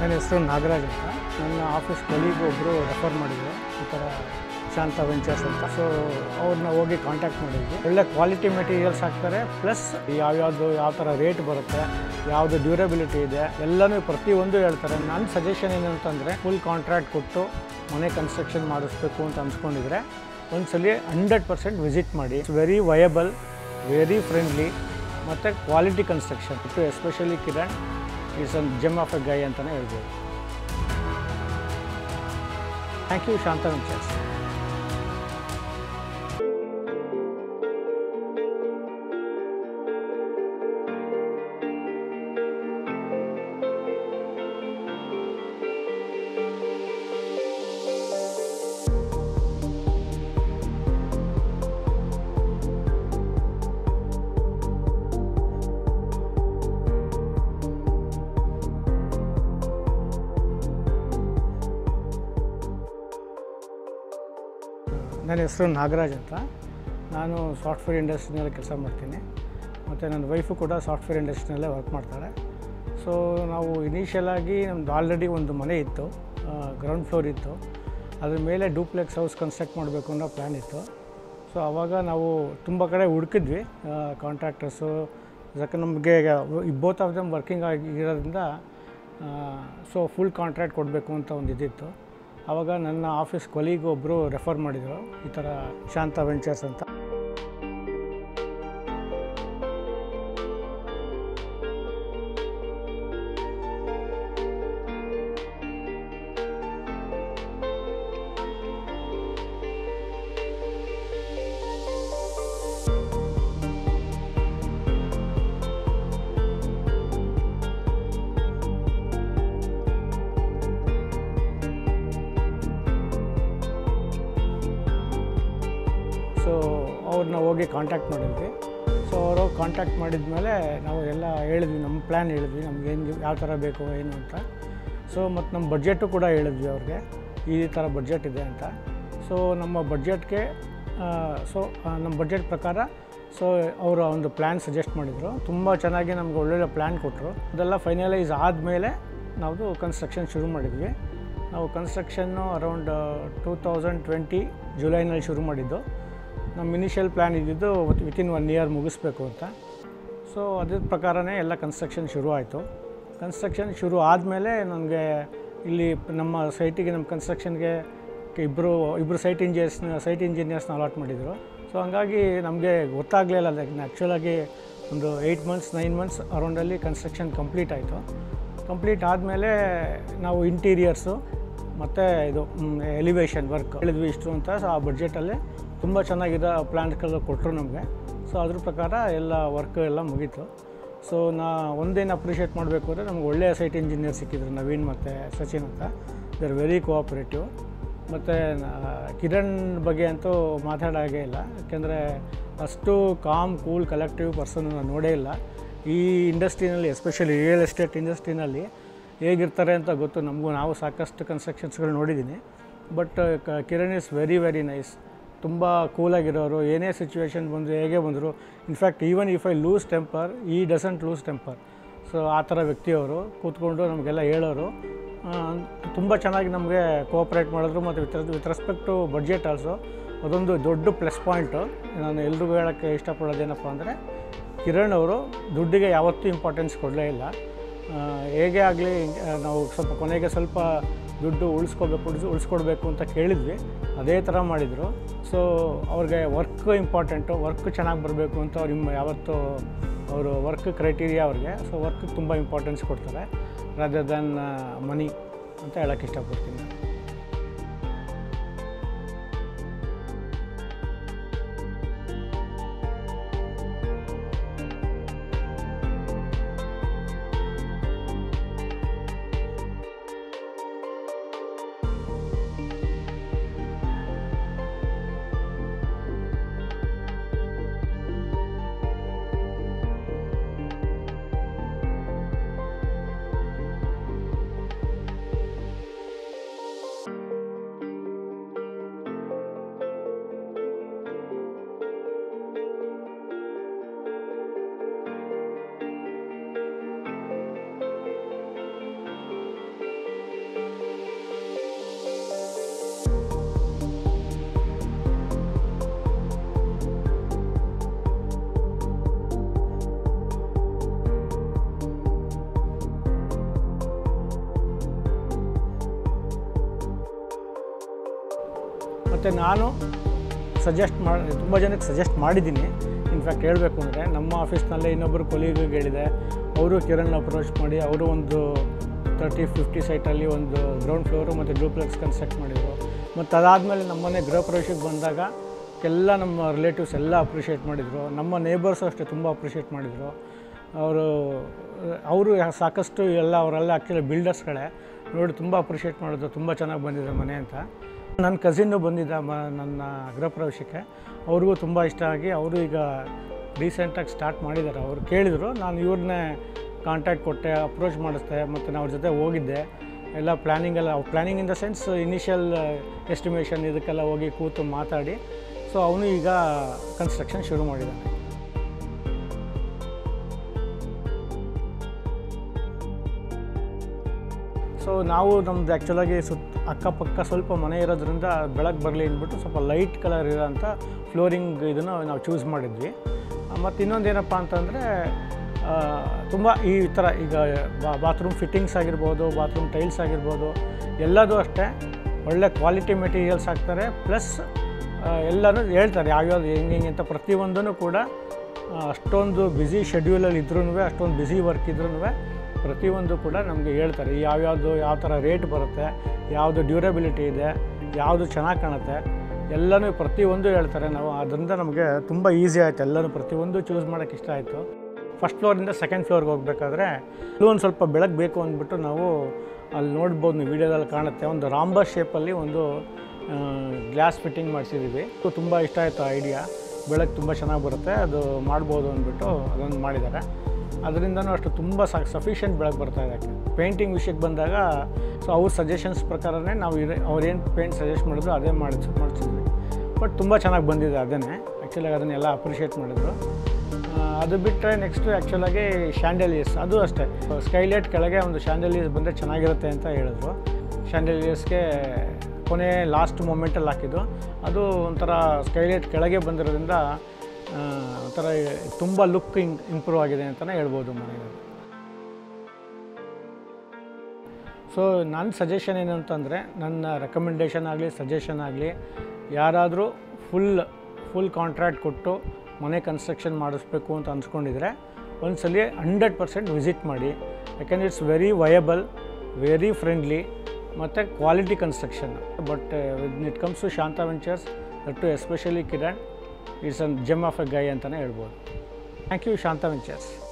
ನನ್ನ ಹೆಸರು ನಾಗರಾಜ್ ಅಂತ. ನನ್ನ ಆಫೀಸ್ ಕೊಲೀಗ್ ಒಬ್ಬರು ರೆಫರ್ ಮಾಡಿದ್ರು, ಈ ಥರ ಶಾಂತ ವೆಂಚರ್ಸ್ ಅಂತ. ಸೊ ಅವ್ರನ್ನ ಹೋಗಿ ಕಾಂಟ್ಯಾಕ್ಟ್ ಮಾಡಿದ್ವಿ. ಒಳ್ಳೆ ಕ್ವಾಲಿಟಿ ಮೆಟೀರಿಯಲ್ಸ್ ಹಾಕ್ತಾರೆ, ಪ್ಲಸ್ ಯಾವ ಥರ ರೇಟ್ ಬರುತ್ತೆ, ಯಾವುದು ಡ್ಯೂರಬಿಲಿಟಿ ಇದೆ, ಎಲ್ಲನೂ ಪ್ರತಿಯೊಂದು ಹೇಳ್ತಾರೆ. ನನ್ನ ಸಜೆಷನ್ ಏನಂತಂದರೆ ಫುಲ್ ಕಾಂಟ್ರಾಕ್ಟ್ ಕೊಟ್ಟು ಮನೆ ಕನ್ಸ್ಟ್ರಕ್ಷನ್ ಮಾಡಿಸ್ಬೇಕು ಅಂತ ಅನ್ಸ್ಕೊಂಡಿದ್ರೆ ಒಂದ್ಸಲಿ 100% ವಿಸಿಟ್ ಮಾಡಿ. It's very viable, very friendly ಮತ್ತು quality construction. Especially Kiran is an gem of a guy ಅಂತಲೇ ಹೇಳ್ಬೋದು. Thank you Shanta ventures. ನನ್ನ ಹೆಸರು ನಾಗರಾಜ್ ಅಂತ. ನಾನು ಸಾಫ್ಟ್ವೇರ್ ಇಂಡಸ್ಟ್ರಿನಲ್ಲಿ ಕೆಲಸ ಮಾಡ್ತೀನಿ, ಮತ್ತು ನನ್ನ ವೈಫು ಕೂಡ ಸಾಫ್ಟ್ವೇರ್ ಇಂಡಸ್ಟ್ರಿನಲ್ಲೇ ವರ್ಕ್ ಮಾಡ್ತಾಳೆ. ಸೊ ನಾವು ಇನಿಷಿಯಲಾಗಿ ನಮ್ಮದು ಆಲ್ರೆಡಿ ಒಂದು ಮನೆ ಇತ್ತು, ಗ್ರೌಂಡ್ ಫ್ಲೋರ್ ಇತ್ತು. ಅದ್ರ ಮೇಲೆ ಡೂಪ್ಲೆಕ್ಸ್ ಹೌಸ್ ಕನ್ಸ್ಟ್ರಕ್ಟ್ ಮಾಡಬೇಕು ಅನ್ನೋ ಪ್ಲ್ಯಾನ್ ಇತ್ತು. ಸೊ ಆವಾಗ ನಾವು ತುಂಬ ಕಡೆ ಹುಡುಕಿದ್ವಿ ಕಾಂಟ್ರಾಕ್ಟರ್ಸು. ಯಾಕೆ ನಮಗೆ ಬೋತ್ ಆಫ್ ದಮ್ ವರ್ಕಿಂಗ್ ಆಗಿರೋದ್ರಿಂದ ಸೊ ಫುಲ್ ಕಾಂಟ್ರಾಕ್ಟ್ ಕೊಡಬೇಕು ಅಂತ ಒಂದು ಇದಿತ್ತು. ಆವಾಗ ನನ್ನ ಆಫೀಸ್ ಕೊಲೀಗ್ ಒಬ್ಬರು ರೆಫರ್ ಮಾಡಿದರು, ಈ ಥರ ಶಾಂತ ವೆಂಚರ್ಸ್ ಅಂತ. ಸೊ ಅವ್ರನ್ನ ಹೋಗಿ ಕಾಂಟ್ಯಾಕ್ಟ್ ಮಾಡಿದ್ವಿ. ಸೊ ಅವರು ಕಾಂಟ್ಯಾಕ್ಟ್ ಮಾಡಿದ ಮೇಲೆ ನಾವು ಎಲ್ಲ ಹೇಳಿದ್ವಿ, ನಮ್ಮ ಪ್ಲ್ಯಾನ್ ಹೇಳಿದ್ವಿ, ನಮ್ಗೆ ಏನು ಯಾವ ಥರ ಬೇಕು ಏನು ಅಂತ. ಸೊ ಮತ್ತು ನಮ್ಮ ಬಡ್ಜೆಟು ಕೂಡ ಹೇಳಿದ್ವಿ ಅವ್ರಿಗೆ, ಈ ಥರ ಬಡ್ಜೆಟ್ ಇದೆ ಅಂತ. ಸೊ ನಮ್ಮ ಬಡ್ಜೆಟ್ಗೆ ನಮ್ಮ ಬಡ್ಜೆಟ್ ಪ್ರಕಾರ ಸೊ ಅವರು ಒಂದು ಪ್ಲ್ಯಾನ್ ಸಜೆಸ್ಟ್ ಮಾಡಿದರು. ತುಂಬ ಚೆನ್ನಾಗಿ ನಮ್ಗೆ ಒಳ್ಳೊಳ್ಳೆ ಪ್ಲ್ಯಾನ್ ಕೊಟ್ಟರು. ಅದೆಲ್ಲ ಫೈನಲೈಸ್ ಆದಮೇಲೆ ನಾವು ಕನ್ಸ್ಟ್ರಕ್ಷನ್ ಶುರು ಮಾಡಿದ್ವಿ. ನಾವು ಕನ್ಸ್ಟ್ರಕ್ಷನ್ನು ಅರೌಂಡ್ 2020 ಜುಲೈನಲ್ಲಿ ಶುರು ಮಾಡಿದ್ದು. ನಮ್ಮ ಇನಿಷಿಯಲ್ ಪ್ಲ್ಯಾನ್ ಇದ್ದಿದ್ದು ವಿತಿನ್ 1 ಇಯರ್ ಮುಗಿಸ್ಬೇಕು ಅಂತ. ಸೊ ಅದ್ರ ಪ್ರಕಾರನೇ ಎಲ್ಲ ಕನ್ಸ್ಟ್ರಕ್ಷನ್ ಶುರು ಆಯಿತು. ಕನ್ಸ್ಟ್ರಕ್ಷನ್ ಶುರು ಆದಮೇಲೆ ನನಗೆ ಇಲ್ಲಿ ನಮ್ಮ ಸೈಟಿಗೆ, ನಮ್ಮ ಕನ್ಸ್ಟ್ರಕ್ಷನ್ಗೆ ಇಬ್ಬರು ಸೈಟ್ ಇಂಜಿನಿಯರ್ಸ್ನ ಅಲಾಟ್ ಮಾಡಿದರು. ಸೊ ಹಂಗಾಗಿ ನಮಗೆ ಗೊತ್ತಾಗಲಿಲ್ಲ, ಆ್ಯಕ್ಚುಲಾಗಿ ಒಂದು 8 ಮಂತ್ಸ್ 9 ಮಂತ್ಸ್ ಅರೌಂಡಲ್ಲಿ ಕನ್ಸ್ಟ್ರಕ್ಷನ್ ಕಂಪ್ಲೀಟ್ ಆಯಿತು. ಕಂಪ್ಲೀಟ್ ಆದಮೇಲೆ ನಾವು ಇಂಟೀರಿಯರ್ಸು ಮತ್ತು ಇದು ಎಲಿವೇಷನ್ ವರ್ಕ್ ಹೇಳಿದ್ವಿ ಇಷ್ಟು ಅಂತ. ಸೊ ಆ ಬಡ್ಜೆಟಲ್ಲೇ ತುಂಬ ಚೆನ್ನಾಗಿರೋ ಪ್ಲ್ಯಾನ್ಸ್ಗಳು ಕೊಟ್ಟರು ನಮಗೆ. ಸೊ ಅದ್ರ ಪ್ರಕಾರ ಎಲ್ಲ ವರ್ಕ್ ಎಲ್ಲ ಮುಗೀತು. ಸೊ ಒಂದೇನು ಅಪ್ರಿಷಿಯೇಟ್ ಮಾಡಬೇಕು ಅಂದರೆ ನಮ್ಗೆ ಒಳ್ಳೆಯ ಸೈಟ್ ಇಂಜಿನಿಯರ್ ಸಿಕ್ಕಿದ್ರು, ನವೀನ್ ಮತ್ತು ಸಚಿನ್ ಅಂತ. They are very cooperative. ಮತ್ತು ಕಿರಣ್ ಬಗ್ಗೆ ಅಂತೂ ಮಾತಾಡೋಂಗೇ ಇಲ್ಲ, ಯಾಕೆಂದರೆ ಅಷ್ಟು ಕಾಮ್ ಕೂಲ್ ಕಲೆಕ್ಟಿವ್ ಪರ್ಸನ್ ನಾನು ನೋಡೇ ಇಲ್ಲ ಈ ಇಂಡಸ್ಟ್ರಿನಲ್ಲಿ, ಎಸ್ಪೆಷಲಿ ರಿಯಲ್ ಎಸ್ಟೇಟ್ ಇಂಡಸ್ಟ್ರಿನಲ್ಲಿ ಹೇಗಿರ್ತಾರೆ ಅಂತ ಗೊತ್ತು ನಮಗೂ. ನಾವು ಸಾಕಷ್ಟು ಕನ್ಸ್ಟ್ರಕ್ಷನ್ಸ್ಗಳು ನೋಡಿದ್ದೀನಿ, but Kiran is very very nice. ತುಂಬ ಕೂಲಾಗಿರೋರು, ಏನೇ ಸಿಚುವೇಶನ್ ಬಂದರು, ಹೇಗೆ ಬಂದರು. In fact even if I lose temper, he doesn't lose temper. So ಆ ಥರ ವ್ಯಕ್ತಿಯವರು ಕೂತ್ಕೊಂಡು ನಮಗೆಲ್ಲ ಹೇಳೋರು. ತುಂಬ ಚೆನ್ನಾಗಿ ನಮಗೆ ಕೋಆಪ್ರೇಟ್ ಮಾಡಿದ್ರು. ಮತ್ತು with respect to budget also ಅದೊಂದು ದೊಡ್ಡ ಪ್ಲಸ್ ಪಾಯಿಂಟು. ನಾನು ಎಲ್ರಿಗೂ ಹೇಳೋಕ್ಕೆ ಇಷ್ಟಪಡೋದೇನಪ್ಪ ಅಂದರೆ, ಕಿರಣ್ ಅವರು ದುಡ್ಡಿಗೆ ಯಾವತ್ತೂ ಇಂಪಾರ್ಟೆನ್ಸ್ ಕೊಡಲೇ ಇಲ್ಲ. ಹೇಗೆ ಆಗಲಿ ನಾವು ಕೊನೆಗೆ ಸ್ವಲ್ಪ ದುಡ್ಡು ಉಳಿಸ್ಕೊಡ್ಬೇಕು ಅಂತ ಕೇಳಿದ್ವಿ, ಅದೇ ಥರ ಮಾಡಿದರು. ಸೊ ಅವ್ರಿಗೆ ವರ್ಕ್ ಇಂಪಾರ್ಟೆಂಟು, ವರ್ಕ್ ಚೆನ್ನಾಗಿ ಬರಬೇಕು ಅಂತ ಅವ್ರು ಯಾವತ್ತೂ ಅವರು ವರ್ಕ್ ಕ್ರೈಟೀರಿಯಾ ಅವ್ರಿಗೆ. ಸೊ ವರ್ಕ್ಗೆ ತುಂಬ ಇಂಪಾರ್ಟೆನ್ಸ್ ಕೊಡ್ತಾರೆ ರಾದರ್ ದ್ಯಾನ್ ಮನಿ ಅಂತ ಹೇಳೋಕ್ಕೆ ಇಷ್ಟಪಡ್ತೀನಿ. ಮತ್ತು ನಾನು ತುಂಬ ಜನಕ್ಕೆ ಸಜೆಸ್ಟ್ ಮಾಡಿದ್ದೀನಿ. ಇನ್ಫ್ಯಾಕ್ಟ್ ಹೇಳಬೇಕು ಅಂದರೆ ನಮ್ಮ ಆಫೀಸ್ನಲ್ಲೇ ಇನ್ನೊಬ್ಬರು ಕೊಲೀಗಿಗೆ ಹೇಳಿದೆ, ಅವರು ಕಿರಣ್ ಅಪ್ರೋಚ್ ಮಾಡಿ ಅವರು ಒಂದು 30-50 ಸೈಟಲ್ಲಿ ಒಂದು ಗ್ರೌಂಡ್ ಫ್ಲೋರು ಮತ್ತು ಡೂಪ್ಲೆಕ್ಸ್ ಕನ್ಸ್ಟ್ರಕ್ಟ್ ಮಾಡಿದರು. ಮತ್ತು ಅದಾದಮೇಲೆ ನಮ್ಮನೆ ಗೃಹ ಪ್ರವೇಶಕ್ಕೆ ಬಂದಾಗ ಎಲ್ಲ ನಮ್ಮ ರಿಲೇಟಿವ್ಸ್ ಎಲ್ಲ ಅಪ್ರಿಷಿಯೇಟ್ ಮಾಡಿದರು. ನಮ್ಮ ನೇಬರ್ಸು ಅಷ್ಟೇ ತುಂಬ ಅಪ್ರಿಷಿಯೇಟ್ ಮಾಡಿದರು. ಅವರು ಸಾಕಷ್ಟು ಅವರೆಲ್ಲ ಆ್ಯಕ್ಚುಲಿ ಬಿಲ್ಡರ್ಸ್ಗಳೇ ನೋಡಿ ತುಂಬ ಅಪ್ರಿಷಿಯೇಟ್ ಮಾಡಿದ್ರು, ತುಂಬ ಚೆನ್ನಾಗಿ ಬಂದಿದೆ ಮನೆ ಅಂತ. ನನ್ನ ಕಸಿನ್ನು ಬಂದಿದ್ದ ನನ್ನ ಗೃಹ ಪ್ರವೇಶಕ್ಕೆ, ಅವ್ರಿಗೂ ತುಂಬ ಇಷ್ಟ ಆಗಿ ಅವರು ಈಗ ರೀಸೆಂಟಾಗಿ ಸ್ಟಾರ್ಟ್ ಮಾಡಿದ್ದಾರೆ. ಅವರು ಕೇಳಿದರು, ನಾನು ಇವ್ರನ್ನೇ ಕಾಂಟ್ಯಾಕ್ಟ್ ಕೊಟ್ಟೆ, ಅಪ್ರೋಚ್ ಮಾಡಿಸ್ದೆ, ಮತ್ತು ನಾನು ಅವ್ರ ಜೊತೆ ಹೋಗಿದ್ದೆ. ಎಲ್ಲ planning in the sense initial estimation ಇದಕ್ಕೆಲ್ಲ ಹೋಗಿ ಕೂತು ಮಾತಾಡಿ, ಸೊ ಅವನು ಈಗ ಕನ್ಸ್ಟ್ರಕ್ಷನ್ ಶುರು ಮಾಡಿದ್ದಾನೆ. ಸೊ ನಾವು ನಮ್ಮದು ಆ್ಯಕ್ಚುಲಾಗಿ ಅಕ್ಕಪಕ್ಕ ಸ್ವಲ್ಪ ಮನೆ ಇರೋದ್ರಿಂದ ಬೆಳಕು ಬರಲಿ ಅಂದ್ಬಿಟ್ಟು ಸ್ವಲ್ಪ ಲೈಟ್ ಕಲರ್ ಇರೋಂಥ ಫ್ಲೋರಿಂಗ್ ಇದನ್ನು ನಾವು ಚೂಸ್ ಮಾಡಿದ್ವಿ. ಮತ್ತು ಇನ್ನೊಂದೇನಪ್ಪ ಅಂತಂದರೆ ತುಂಬ ಈ ಥರ ಈಗ ಬಾತ್ರೂಮ್ ಫಿಟ್ಟಿಂಗ್ಸ್ ಆಗಿರ್ಬೋದು, ಬಾತ್ರೂಮ್ ಟೈಲ್ಸ್ ಆಗಿರ್ಬೋದು, ಎಲ್ಲದೂ ಅಷ್ಟೇ ಒಳ್ಳೆ ಕ್ವಾಲಿಟಿ ಮೆಟೀರಿಯಲ್ಸ್ ಹಾಕ್ತಾರೆ. ಪ್ಲಸ್ ಎಲ್ಲನೂ ಹೇಳ್ತಾರೆ ಯಾವ್ಯಾವ್ದು ಹೆಂಗೆ ಅಂತ. ಪ್ರತಿಯೊಂದೂ ಕೂಡ ಅಷ್ಟೊಂದು ಬ್ಯುಸಿ ಶೆಡ್ಯೂಲಲ್ಲಿ ಇದ್ರೂ, ಅಷ್ಟೊಂದು ಬ್ಯುಸಿ ವರ್ಕ್ ಇದ್ರೂ ಪ್ರತಿಯೊಂದು ಕೂಡ ನಮಗೆ ಹೇಳ್ತಾರೆ ಯಾವ ಥರ ರೇಟ್ ಬರುತ್ತೆ, ಯಾವುದು ಡ್ಯೂರಬಿಲಿಟಿ ಇದೆ, ಯಾವುದು ಚೆನ್ನಾಗಿ ಕಾಣುತ್ತೆ, ಎಲ್ಲನೂ ಪ್ರತಿಯೊಂದು ಹೇಳ್ತಾರೆ. ನಾವು ಅದರಿಂದ ನಮಗೆ ತುಂಬ ಈಸಿ ಆಯಿತು, ಎಲ್ಲನೂ ಪ್ರತಿಯೊಂದು ಚೂಸ್ ಮಾಡೋಕ್ಕೆ ಇಷ್ಟ ಆಯಿತು. ಫಸ್ಟ್ ಫ್ಲೋರಿಂದ ಸೆಕೆಂಡ್ ಫ್ಲೋರ್ಗೆ ಹೋಗಬೇಕಾದ್ರೆ ಒಂದು ಸ್ವಲ್ಪ ಬೆಳಕು ಬೇಕು ಅಂದ್ಬಿಟ್ಟು ನಾವು ಅಲ್ಲಿ ನೋಡ್ಬೋದು, ನೀವು ವೀಡಿಯೋದಲ್ಲಿ ಕಾಣುತ್ತೆ, ಒಂದು ರಾಂಬಸ್ ಶೇಪಲ್ಲಿ ಒಂದು ಗ್ಲಾಸ್ ಫಿಟ್ಟಿಂಗ್ ಮಾಡಿಸಿದ್ದೀವಿ. ತುಂಬ ಇಷ್ಟ ಆಯಿತು ಐಡಿಯಾ, ಬೆಳಕು ತುಂಬ ಚೆನ್ನಾಗಿ ಬರುತ್ತೆ, ಅದು ಮಾಡ್ಬೋದು ಅಂದ್ಬಿಟ್ಟು ಅದೊಂದು ಮಾಡಿದ್ದಾರೆ. ಅದರಿಂದನೂ ಅಷ್ಟು ತುಂಬ ಸಫಿಷಿಯೆಂಟ್ ಬೆಳಕು ಬರ್ತಾಯಿದೆ. ಪೇಂಟಿಂಗ್ ವಿಷಯಕ್ಕೆ ಬಂದಾಗ ಸೊ ಅವ್ರ ಸಜೆಷನ್ಸ್ ಪ್ರಕಾರನೇ ನಾವು ಅವ್ರೇನು ಪೇಂಟ್ ಸಜೆಸ್ಟ್ ಮಾಡಿದ್ರು ಅದೇ ಮಾಡಿಸಿದ್ವಿ. ಬಟ್ ತುಂಬ ಚೆನ್ನಾಗಿ ಬಂದಿದೆ ಅದೇ. ಆ್ಯಕ್ಚುಲಾಗಿ ಅದನ್ನೆಲ್ಲ ಅಪ್ರಿಷಿಯೇಟ್ ಮಾಡಿದ್ರು. ಅದು ಬಿಟ್ಟರೆ ನೆಕ್ಸ್ಟು ಆ್ಯಕ್ಚುಲಾಗಿ ಶ್ಯಾಂಡಲಿಯರ್ಸ್, ಅದು ಅಷ್ಟೇ ಸ್ಕೈಲೈಟ್ ಕೆಳಗೆ ಒಂದು ಶ್ಯಾಂಡಲಿಯರ್ಸ್ ಬಂದರೆ ಚೆನ್ನಾಗಿರುತ್ತೆ ಅಂತ ಹೇಳಿದ್ರು. ಶ್ಯಾಂಡಲಿಯರ್ಸ್ಗೆ ಕೊನೆ ಲಾಸ್ಟ್ ಮೂಮೆಂಟಲ್ಲಿ ಹಾಕಿದ್ದು, ಅದು ಒಂಥರ ಸ್ಕೈಲೈಟ್ ಕೆಳಗೆ ಬಂದಿರೋದ್ರಿಂದ ಒಂಥರ ತುಂಬ ಲುಕ್ ಇಂಪ್ರೂವ್ ಆಗಿದೆ ಅಂತಲೇ ಹೇಳ್ಬೋದು ಮನೆಯಲ್ಲಿ. ಸೊ ನನ್ನ ಸಜೆಷನ್ ಏನಂತಂದರೆ, ನನ್ನ ರೆಕಮೆಂಡೇಷನ್ ಆಗಲಿ ಸಜೆಷನ್ ಆಗಲಿ, ಯಾರಾದರೂ ಫುಲ್ ಕಾಂಟ್ರಾಕ್ಟ್ ಕೊಟ್ಟು ಮನೆ ಕನ್ಸ್ಟ್ರಕ್ಷನ್ ಮಾಡಿಸ್ಬೇಕು ಅಂತ ಅಂದ್ಕೊಂಡಿದ್ರೆ ಒಂದ್ಸಲಿ 100% ವಿಸಿಟ್ ಮಾಡಿ. ಯಾಕೆಂದರೆ it's very viable, very friendly ಮತ್ತು quality construction. But when it comes to Shanta ventures, to especially Kiran, it's a gem of a guy ಅಂತಲೇ ಹೇಳ್ಬೋದು. Thank you Shanta ventures.